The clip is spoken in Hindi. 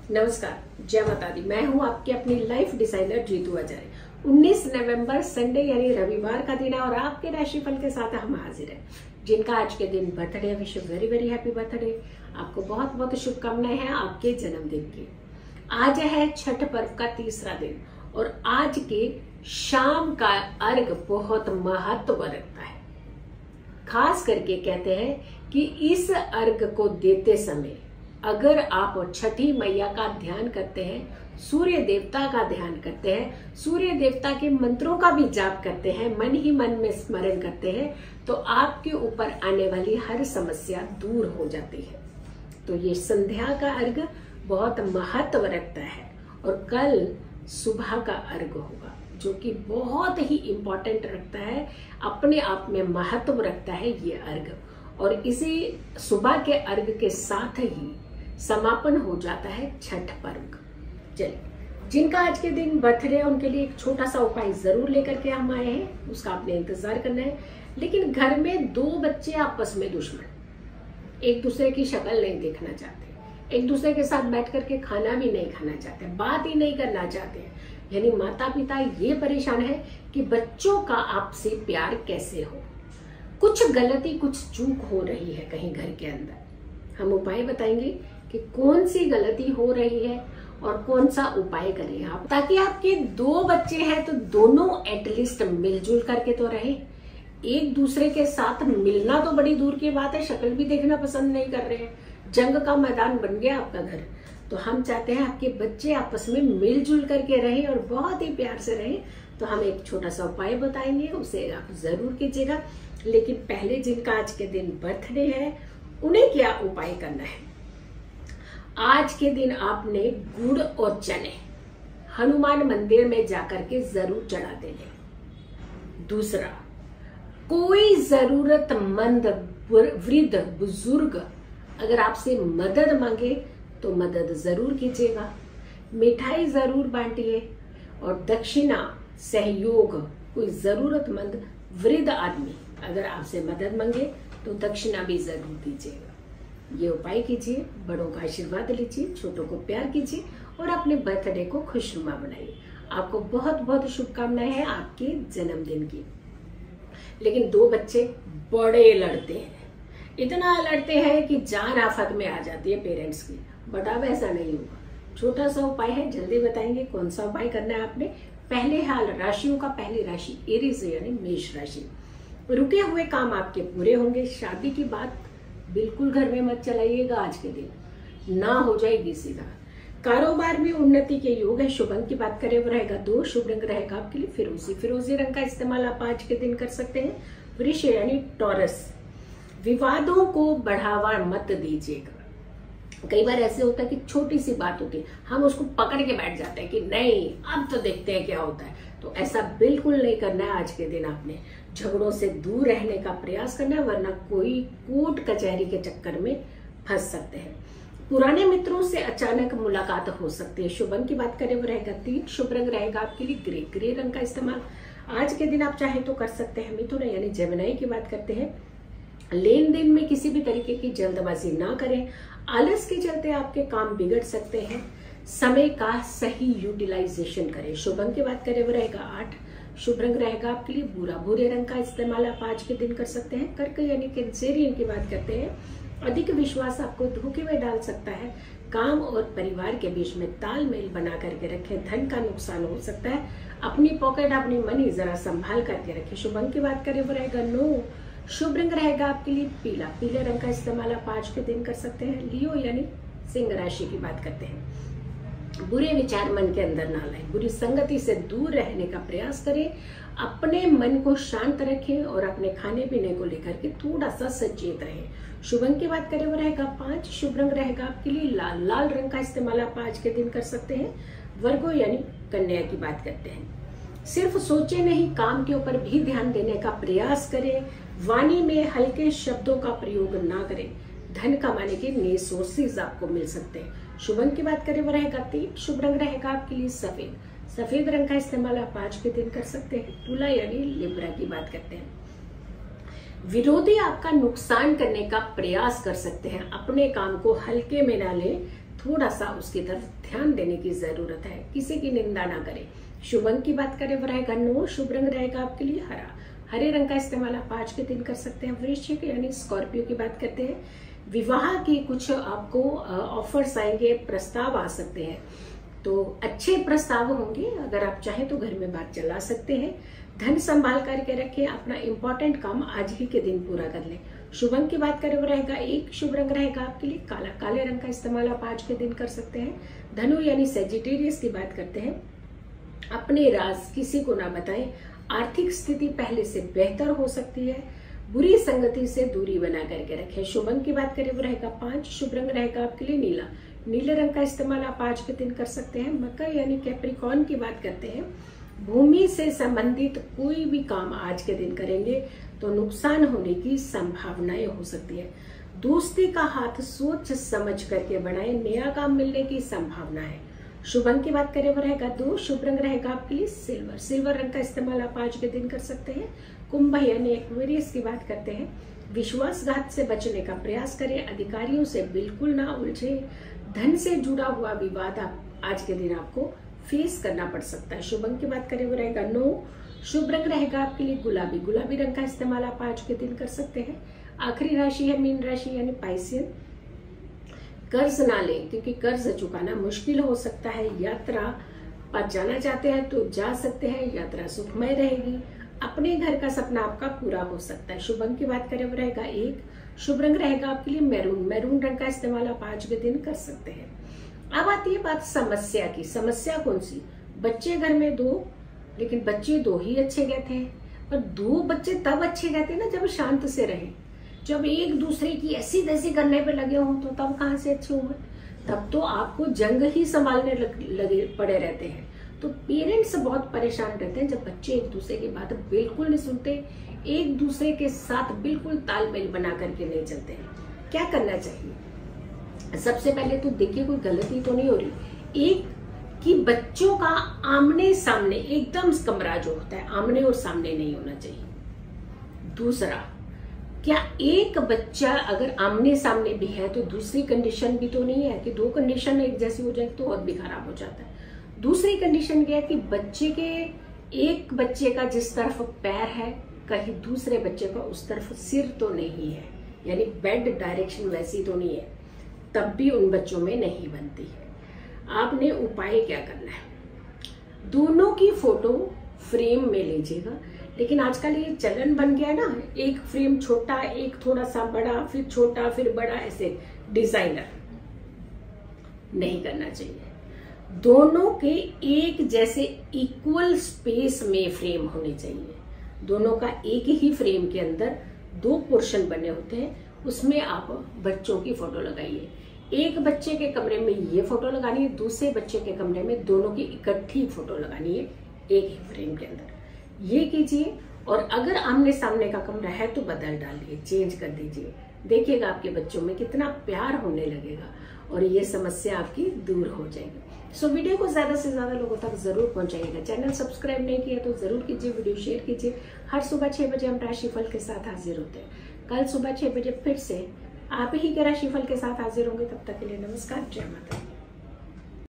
नमस्कार, जय माता दी। मैं हूं आपकी अपनी लाइफ डिजाइनर जीतू आचार्य। 19 नवंबर संडे यानी रविवार का दिन है और आपके राशिफल के साथ हम हाजिर हैं। जिनका आज के दिन बर्थडे है, wish very very happy birthday. आपको बहुत बहुत शुभकामनाएं हैं आपके जन्मदिन की। आज है छठ पर्व का तीसरा दिन और आज के शाम का अर्घ बहुत महत्व रखता है। खास करके कहते हैं कि इस अर्घ को देते समय अगर आप छठी मैया का ध्यान करते हैं, सूर्य देवता का ध्यान करते हैं, सूर्य देवता के मंत्रों का भी जाप करते हैं, मन ही मन में स्मरण करते हैं, तो आपके ऊपर आने वाली हर समस्या दूर हो जाती है। तो ये संध्या का अर्घ बहुत महत्व रखता है और कल सुबह का अर्घ होगा जो कि बहुत ही इम्पोर्टेंट रखता है, अपने आप में महत्व रखता है ये अर्घ। और इसी सुबह के अर्घ के साथ ही समापन हो जाता है छठ पर्व। चलिए, जिनका आज के दिन बर्थडे है उनके लिए एक छोटा सा उपाय जरूर लेकर के हम आए हैं, उसका आपने इंतजार करना है। लेकिन घर में दो बच्चे आपस में दुश्मन, एक दूसरे की शक्ल नहीं देखना चाहते, एक दूसरे के साथ बैठ करके खाना भी नहीं खाना चाहते, बात ही नहीं करना चाहते, यानी माता पिता ये परेशान है कि बच्चों का आपसे प्यार कैसे हो। कुछ गलती, कुछ चूक हो रही है कहीं घर के अंदर। हम उपाय बताएंगे कि कौन सी गलती हो रही है और कौन सा उपाय करें आप, ताकि आपके दो बच्चे हैं तो दोनों एटलीस्ट मिलजुल करके तो रहे। एक दूसरे के साथ मिलना तो बड़ी दूर की बात है, शक्ल भी देखना पसंद नहीं कर रहे हैं, जंग का मैदान बन गया आपका घर। तो हम चाहते हैं आपके बच्चे आपस में मिलजुल करके रहें और बहुत ही प्यार से रहें। तो हम एक छोटा सा उपाय बताएंगे, उसे आप जरूर कीजिएगा। लेकिन पहले जिनका आज के दिन बर्थडे है उन्हें क्या उपाय करना है। आज के दिन आपने गुड़ और चने हनुमान मंदिर में जाकर के जरूर चढ़ा देंगे। दूसरा, कोई जरूरतमंद वृद्ध बुजुर्ग अगर आपसे मदद मांगे तो मदद जरूर कीजिएगा, मिठाई जरूर बांटिए और दक्षिणा सहयोग, कोई जरूरतमंद वृद्ध आदमी अगर आपसे मदद मांगे तो दक्षिणा भी जरूर दीजिएगा। ये उपाय कीजिए, बड़ों का आशीर्वाद लीजिए, छोटों को प्यार कीजिए और अपने बर्थडे को खुशनुमा बनाइए। आपको बहुत बहुत शुभकामनाएं हैं आपके जन्मदिन की। लेकिन दो बच्चे बड़े लड़ते हैं, इतना लड़ते हैं कि जान आफत में आ जाती है पेरेंट्स की। बट अब ऐसा नहीं होगा, छोटा सा उपाय है, जल्दी बताएंगे कौन सा उपाय करना है आपने। पहले हाल राशियों का पहली राशि एरीज यानी मेष राशि। रुके हुए काम आपके पूरे होंगे। शादी की बात बिल्कुल घर में मत चलाइएगा, आज के दिन ना हो जाएगी सीधा। कारोबार में उन्नति के योग है। शुभ अंक की बात करें वो रहेगा 2, शुभ रंग रहेगा आपके लिए फिरोजी। फिरोजी रंग का इस्तेमाल आप आज के दिन कर सकते हैं। वृष यानी टॉरस, विवादों को बढ़ावा मत दीजिएगा। कई बार ऐसे होता है कि छोटी सी बात होती है, हम उसको पकड़ के बैठ जाते हैं कि नहीं अब तो देखते हैं क्या होता है। तो ऐसा बिल्कुल नहीं करना है। आज के दिन आपने झगड़ों से दूर रहने का प्रयास करना है, वरना कोई कोर्ट कचहरी के चक्कर में फंस सकते हैं। पुराने मित्रों से अचानक मुलाकात हो सकती है। शुभ अंक की बात करें वो रहेगा 3, शुभ रंग रहेगा आपके लिए ग्रे। ग्रे रंग का इस्तेमाल आज के दिन आप चाहे तो कर सकते हैं। मिथुन यानी जेमिनी की बात करते हैं। लेन देन में किसी भी तरीके की जल्दबाजी ना करें, आलस के चलते आपके काम बिगड़ सकते हैं। समय का सही यूटिलाइजेशन करें। शुभ अंक की बात करें वो रहेगा 8, शुभ रंग रहेगा आपके लिए भूरा। भूरे रंग का इस्तेमाल आप आज के दिन कर सकते हैं। कर्क यानी कैंसेरियन की बात करते हैं। अधिक विश्वास आपको धोखे में डाल सकता है। काम और परिवार के बीच में तालमेल बना करके रखें, धन का नुकसान हो सकता है। अपनी पॉकेट, अपनी मनी जरा संभाल करके रखें। शुभ अंक की बात करें वो रहेगा 9, शुभ रंग रहेगा आपके लिए पीला। पीले रंग का इस्तेमाल आप आज के दिन कर सकते हैं। लियो यानी सिंह राशि की बात करते हैं। बुरे विचार मन के अंदर ना लाएं, बुरी संगति से दूर रहने का प्रयास करें, अपने मन को शांत रखें और अपने खाने पीने को लेकर के थोड़ा सा सचेत रहें। शुभ अंक की बात करें वो रहेगा 5, शुभ रंग रहेगा आपके लिए लाल। लाल रंग का इस्तेमाल आप आज के दिन कर सकते हैं। वर्गो यानी कन्या की बात करते हैं। सिर्फ सोचे नहीं, काम के ऊपर भी ध्यान देने का प्रयास करें। वाणी में हल्के शब्दों का प्रयोग ना करें, धन कमाने के नए सोर्सेज आपको मिल सकते हैं। शुभ अंक की बात करें वो रहेगा 3, शुभ रंग रहेगा आपके लिए सफेद। सफेद रंग का इस्तेमाल आप आज के दिन कर सकते हैं। तुला यानी लिब्रा की बात करते हैं। विरोधी आपका नुकसान करने का प्रयास कर सकते हैं, अपने काम को हल्के में ना लें, थोड़ा सा उसकी तरफ ध्यान देने की जरूरत है। किसी की निंदा ना करें। शुभ अंक की बात करें वो रहेगा 9। शुभ रंग रहेगा आपके लिए हरा। हरे रंग का इस्तेमाल आप आज के दिन कर सकते हैं। वृश्चिक यानी स्कॉर्पियो की बात करते हैं। विवाह की कुछ आपको ऑफर्स आएंगे, प्रस्ताव आ सकते हैं, तो अच्छे प्रस्ताव होंगे। अगर आप चाहें तो घर में बात चला सकते हैं। धन संभाल करके रखें। अपना इंपॉर्टेंट काम आज ही के दिन पूरा कर लें। शुभ अंक की बात करें वो रहेगा 1। शुभ रंग रहेगा आपके लिए काला। काले रंग का इस्तेमाल आप आज के दिन कर सकते हैं। धनु यानी सेजिटेरियस की बात करते हैं। अपने राज किसी को ना बताएं। आर्थिक स्थिति पहले से बेहतर हो सकती है। बुरी संगति से दूरी बना करके रखें। शुभ अंक की बात करें वो रहेगा 5। शुभ रंग रहेगा आपके लिए नीला। नीले रंग का इस्तेमाल आप आज के दिन कर सकते हैं। मकर यानी कैप्रिकॉर्न की बात करते हैं। भूमि से संबंधित कोई भी काम आज के दिन करेंगे तो नुकसान होने की संभावनाएं हो सकती है। दोस्ती का हाथ सोच समझ करके बढ़ाएं। नया काम मिलने की संभावना है। शुभ अंक की बात करें वो रहेगा 2। शुभ रंग रहेगा आपके लिए सिल्वर। सिल्वर रंग का इस्तेमाल आप आज के दिन कर सकते हैं। कुंभ यानी एक्वेरियस की बात करते हैं। विश्वासघात से बचने का प्रयास करें। अधिकारियों से बिल्कुल ना उलझे। धन से जुड़ा हुआ विवाद आप आज के दिन आपको फेस करना पड़ सकता है। शुभ अंक की बात करें वो रहेगा 9। शुभ रंग रहेगा आपके लिए गुलाबी। गुलाबी रंग का इस्तेमाल आप आज के दिन कर सकते हैं। आखिरी राशि है मीन राशि यानी पाइसियन। कर्ज ना लें क्योंकि कर्ज चुकाना मुश्किल हो सकता है। यात्रा पर जाना चाहते हैं तो जा सकते हैं। यात्रा सुखमय रहेगी। अपने घर का सपना आपका पूरा हो सकता है। शुभ अंक की बात करें वो रहेगा 1। शुभ रंग रहेगा आपके लिए मैरून। मैरून रंग का इस्तेमाल आप आज के दिन कर सकते हैं। अब आती है बात समस्या की। समस्या कौन सी? बच्चे घर में 2, लेकिन बच्चे 2 ही अच्छे गए थे। पर 2 बच्चे तब अच्छे गए थे ना जब शांत से रहे। जब एक दूसरे की ऐसी तैसी करने पे लगे हों तो तब कहाँ से अच्छे होंगे? तब तो आपको जंग ही संभालने लगे पड़े रहते हैं। तो पेरेंट्स बहुत परेशान रहते हैं जब बच्चे एक दूसरे की बात बिल्कुल नहीं सुनते, एक दूसरे के साथ बिल्कुल तालमेल बना करके नहीं चलते हैं। क्या करना चाहिए? सबसे पहले तो देखिए कोई गलती तो नहीं हो रही। एक कि बच्चों का आमने सामने एकदम कमरा जो होता है आमने और सामने नहीं होना चाहिए। दूसरा, क्या एक बच्चा अगर आमने सामने भी है तो दूसरी कंडीशन भी तो नहीं है कि 2 कंडीशन एक जैसी हो जाए तो और भी खराब हो जाता है। दूसरी कंडीशन क्या है कि बच्चे के एक बच्चे का जिस तरफ पैर है कहीं दूसरे बच्चे का उस तरफ सिर तो नहीं है, यानी बेड डायरेक्शन वैसी तो नहीं है, तब भी उन बच्चों में नहीं बनती है। आपने उपाय क्या करना है? दोनों की फोटो फ्रेम में लीजिएगा। लेकिन आजकल ये चलन बन गया ना, एक फ्रेम छोटा, एक थोड़ा सा बड़ा, फिर छोटा, फिर बड़ा, ऐसे डिजाइनर नहीं करना चाहिए। दोनों के एक जैसे इक्वल स्पेस में फ्रेम होने चाहिए। दोनों का एक ही फ्रेम के अंदर 2 पोर्शन बने होते हैं, उसमें आप बच्चों की फोटो लगाइए। एक बच्चे के कमरे में ये फोटो लगानी है, दूसरे बच्चे के कमरे में दोनों की इकट्ठी फोटो लगानी है एक ही फ्रेम के अंदर। ये कीजिए। और अगर आमने सामने का कमरा है तो बदल डालिए, चेंज कर दीजिए। देखिएगा आपके बच्चों में कितना प्यार होने लगेगा और ये समस्या आपकी दूर हो जाएगी। सो वीडियो को ज्यादा से ज्यादा लोगों तक जरूर पहुंचाइएगा। चैनल सब्सक्राइब नहीं किया तो जरूर कीजिए, वीडियो शेयर कीजिए। हर सुबह 6 बजे हम राशिफल के साथ हाजिर होते हैं। कल सुबह 6 बजे फिर से आप ही के राशिफल के साथ हाजिर होंगे। तब तक के लिए नमस्कार, जय माता दी।